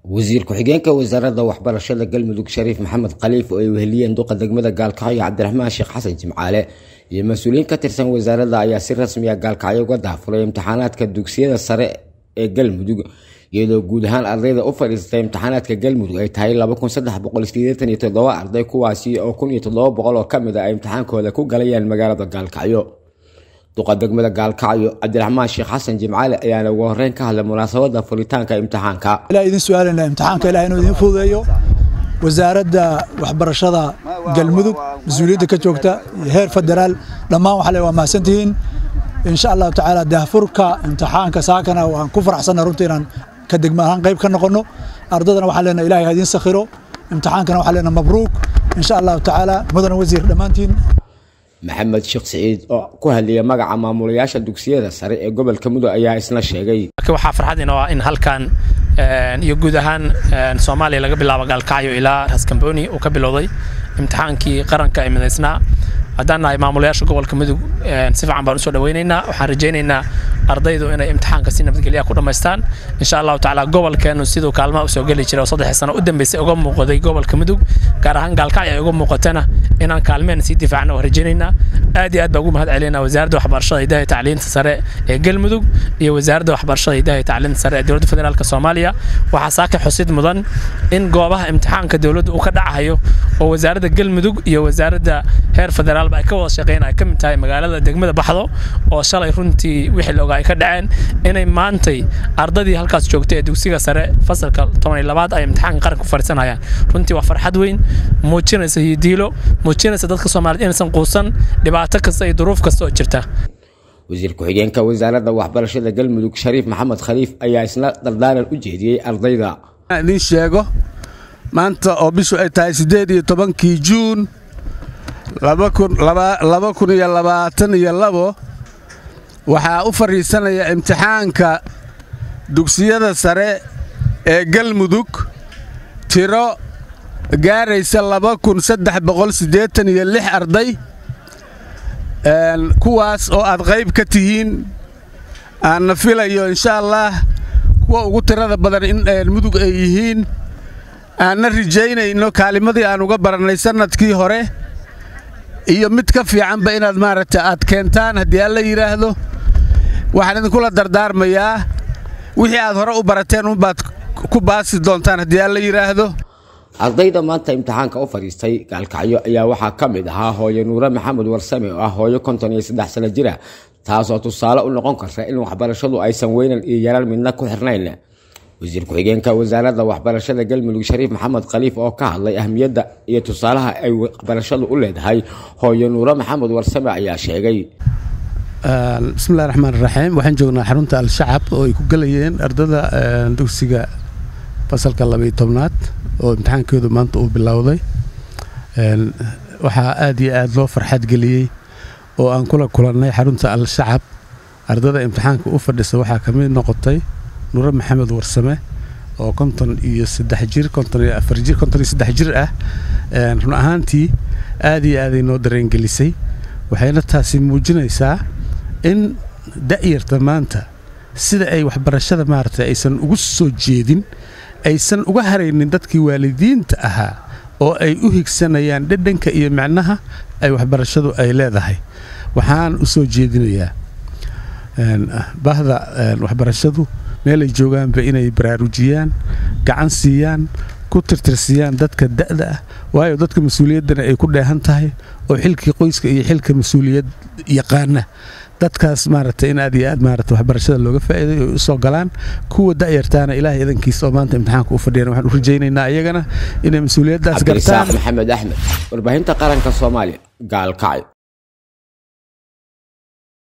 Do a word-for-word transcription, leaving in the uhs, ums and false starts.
وزير ku-xigeenka wasaaradda waxbarashada galmudug Shariif Maxamed Khaliif oo ay weheliyeen duqa degmada Gaalkacyo Cabdiraxmaan Sheekh Xasan Jimcaale iyo mas'uuliyiin ka tirsan wasaaradda ayaa si rasmi ah Gaalkacyo uga daafuray imtixaanaadka dugsiyada sare ee galmudug iyadoo guud ahaan ardayda u fadhiistay imtixaanaadka galmudug ay tahay laba kun saddex boqol siddeetan iyo toddoba arday kuwaasi oo kun iyo toddoba boqol oo kamid ah imtixaankooda ku galayaan magaalada Gaalkacyo. duqa degmada Gaalkacyo Cabdiraxmaan Sheekh Xasan Jimcaale ayaana ugu horreyn ka hadlay munaasabadda furitaanka imtixaanka. ilaa idin su'aalina imtixaanka ilaa inuu idin fududeeyo wasaaradda waxbarashada galmudug mas'uuliyadda ka joogta heer federaal dhammaan waxa la waa mahadsantihiin insha Allah taala daafurka imtixaanka saakana waan ku faraxsanahay runtii inaan ka degmo ahaan qayb ka noqono ardadana waxa leena ilaahay idin sakhiro imtixaankana waxa leena mabruuk insha Allah taala mudana wasiir dhamaantiin محمد شيخ سعيد oo ku hadlaya magaca maamulayaasha dugsiyada sare ee gobolka Mudug ayaa isna sheegay waxa farxadina waa in halkan iyo guud ahaan Soomaaliya laga bilaabo Gaalkacyo ilaa Raskamboni oo ka bilowday imtixaankii qaranka ee midaysnaa hadana ay maamulayaasha gobolka Mudug si fiican baan u soo dhaweynaynaa waxaan rajaynaynaa ardaydu inay imtixaanka si nabadgelyo ku dhameystaan insha Allah taala gobolkeenu sidoo kaalmo u soo gali jiray saddex sano u dambeysay uga muuqday gobolka Mudug gaar ahaan Gaalkacyo ay uga muuqatana inaan kaalmeen si difaacno oo rajaynaynaa aad iyo aad baa ugu mahad celinaa wasaaradda waxbarashada iyo tacliinta sare ee galmudug iyo wasaaradda waxbarashada iyo tacliinta sare ee dowladda federaalka Soomaaliya waxa saaka xusid mudan in goobaha imtixaanka dowladda uu ka dhacayo oo wasaaradda galmudug iyo wasaaradda heer federaal ay ka wada shaqeynayaan ka mid tahay magaalada degmada Baxdo oo shalay runtii wixii looga ay ka dhaceen inay maantay ardadii halkaas joogtay ee dugsiga sare fasalka toban iyo labaad ay imtixaan qaran ku fariisanayaan runtii waa farxad weyn muujinaysa diilo muujinaysa dadka Soomaaliyeed inaysan quusan dhibaato kasta iyo duruuf kasta oo jirta. wasiir ku-xigeenka wasaaradda waxbarashada galmudug Shariif Maxamed Khaliif ayaa isna dardaaran u jeediyay ardayda in sheego maanta oo bishu ay tahay siddeed iyo tobankii Juun laba kun iyo labaatan iyo labo waxaa u fariisanaya imtixaanka dugsiyada sare ee galmudug tiro gaaraysa laba kun saddex boqol siddeetan iyo lix arday kuwaas oo aad qayb ka tihiin aan filayo insha Allah kuwa ugu tirada badan in mudug ay yihiin aan rajaynayno kaalimadii aan uga baranay sanadkii hore iyo mid ka fiicanba inaad maaragtay aad keentaan haddii alla yiraahdo waxaan idin kula dardaarmayaa wixii aad hore u barateen un baad ku baasi doontaan haddii alla yiraahdo ardayda maanta imtixaanka u fadhiistay Gaalkacyo ayaa waxa ka mid ahaa hooyo Nuura Maxamed Warsame oo ah hooyo konton iyo saddex sano jira taas oo tusaale u noqon karta in waxbarashadu aysan weynan iyo yaraan midna ku xirnayn wasiir ku-xigeenka wasaaradda waxbarashada galmudug Shariif Maxamed Khaliif oo ka hadlay ahmiyadda iyo tusaalaha ay waxbarashadu u leedahay hooyo Nuura Maxamed Warsame ayaa sheegay bismillaahir rahmaanir rahiim waxaan joognaa xarunta al-shacab oo ay ku galayeen ardada dugsiga fasalka laba iyo tobnaad oo imtixaankoodu maanta uu bilowday een waxa aad iyo aad loo farxad galiyay oo aan kula kulannay xarunta al-shacab ardada imtixaanka u fadhisa waxa kamid noqotay Nuura Maxamed Warsame oo konton iyo saddex jir konton iyo afar jir konton iyo saddex jir ah een run ahaantii aad iyo aad inoo dareen gelisay waxayna taasi muujinaysaa in da'yarta maanta sida ay waxbarashada maartay aysan ugu soo jeedin aysan uga haraynin dadkii waalidiinta ahaa oo ay u higsanayaan dhadhanka iyo macnaha ay waxbarashadu ay leedahay waxaan u soo jeedinayaa een bahda waxbarashadu meel ay joogaanba inay baraarujiyaan gacan siiyaan ku tirtirsiyaan dadka da'da ah waayo dadka mas'uuliyadana ay ku dheehan tahay oo xilkii qoyska iyo xilka mas'uuliyad yaqaana dadkaas maaragtay in aad iyo aad maaragtay waxbarashada looga faa'iiday oo soo galaan kuwa da'yartaana ilaahay idankiisa oo maanta imtixaanka u fadhiyaan waxaan u rajaynaynaa iyagana inay mas'uuliyadaas gartaan. Maxamed Axmed warbaahinta qaranka Soomaaliya Gaalkacyo.